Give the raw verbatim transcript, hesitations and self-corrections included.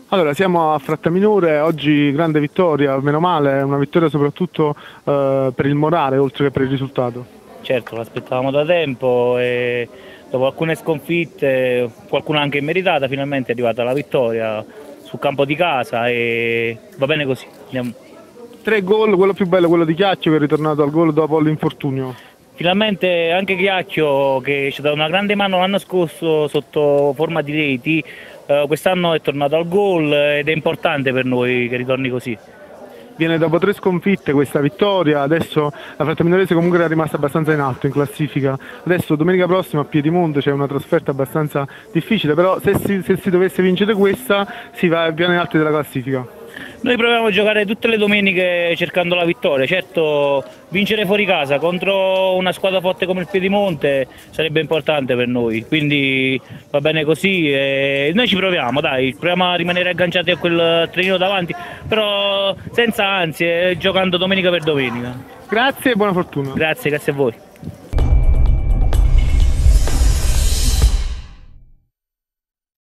Allora, siamo a Frattaminore, oggi grande vittoria, meno male, una vittoria soprattutto eh, per il morale oltre che per il risultato. Certo, l'aspettavamo da tempo e dopo alcune sconfitte, qualcuna anche immeritata, finalmente è arrivata la vittoria sul campo di casa e va bene così. Andiamo. Tre gol, quello più bello, quello di Chiacchio che è ritornato al gol dopo l'infortunio. Finalmente anche Chiacchio, che ci ha dato una grande mano l'anno scorso sotto forma di reti, eh, quest'anno è tornato al gol ed è importante per noi che ritorni così. Viene dopo tre sconfitte questa vittoria, adesso la Frattaminorese comunque era rimasta abbastanza in alto in classifica, adesso domenica prossima a Piedimonte c'è una trasferta abbastanza difficile, però se si, se si dovesse vincere questa si va più in alto della classifica. Noi proviamo a giocare tutte le domeniche cercando la vittoria, certo vincere fuori casa contro una squadra forte come il Piedimonte sarebbe importante per noi, quindi va bene così e noi ci proviamo, dai, proviamo a rimanere agganciati a quel trenino davanti, però senza ansie, giocando domenica per domenica. Grazie e buona fortuna. Grazie, grazie a voi.